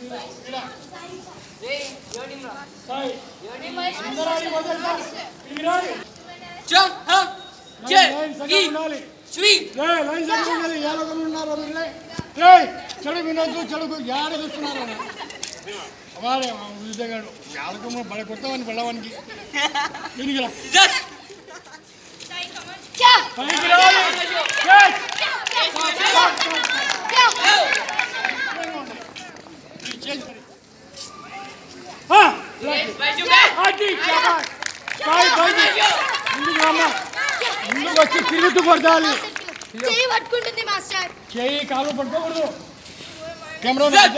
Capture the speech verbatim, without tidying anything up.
చెడుకు యాడ చూస్తున్నారు వాడే విజయగాడు యాడకమ్మ బడ కొడతామని వెళ్ళవానికి దీనికి ముందుకు వచ్చి తిరుగుతూ కొట్టాలి. చేయి కాలు పట్టుకోకూడదు. కెమెరా